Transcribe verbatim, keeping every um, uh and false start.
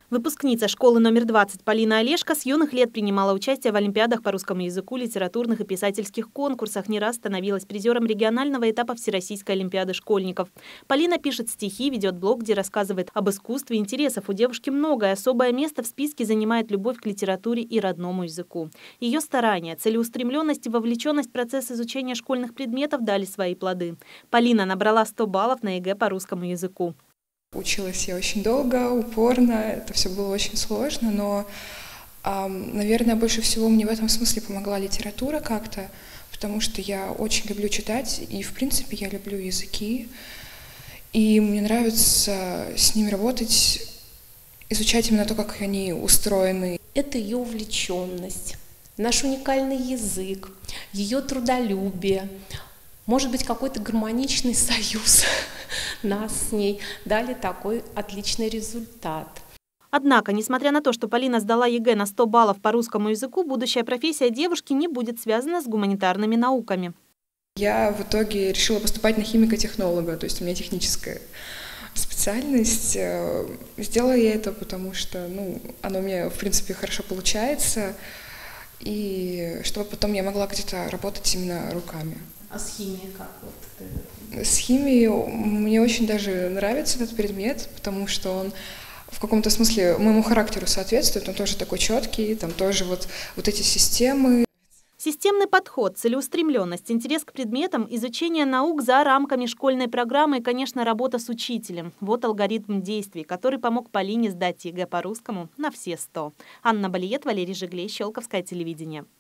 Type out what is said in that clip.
Выпускница школы номер двадцать Полина Олешко с юных лет принимала участие в олимпиадах по русскому языку, литературных и писательских конкурсах, не раз становилась призером регионального этапа Всероссийской олимпиады школьников. Полина пишет стихи, ведет блог, где рассказывает об искусстве. Интересов у девушки много, и особое место в списке занимает любовь к литературе и родному языку. Ее старания, целеустремленность и вовлеченность в процесс изучения школьных предметов дали свои плоды. Полина набрала сто баллов на ЕГЭ по русскому языку. Училась я очень долго, упорно, это все было очень сложно, но, наверное, больше всего мне в этом смысле помогла литература как-то, потому что я очень люблю читать, и, в принципе, я люблю языки, и мне нравится с ними работать, изучать именно то, как они устроены. Это ее увлеченность, наш уникальный язык, ее трудолюбие, может быть, какой-то гармоничный союз нас с ней дали такой отличный результат. Однако, несмотря на то, что Полина сдала ЕГЭ на сто баллов по русскому языку, будущая профессия девушки не будет связана с гуманитарными науками. Я в итоге решила поступать на химико-технолога, то есть у меня техническая специальность. Сделала я это, потому что ну, оно у меня, в принципе, хорошо получается, и чтобы потом я могла где-то работать именно руками. А с химией как? Вот? С химией мне очень даже нравится этот предмет, потому что он в каком-то смысле моему характеру соответствует, он тоже такой четкий, там тоже вот, вот эти системы. Системный подход, целеустремленность, интерес к предметам, изучение наук за рамками школьной программы и, конечно, работа с учителем. Вот алгоритм действий, который помог Полине сдать ЕГЭ по русскому на все сто. Анна Балиет, Валерий Жиглей, Щелковское телевидение.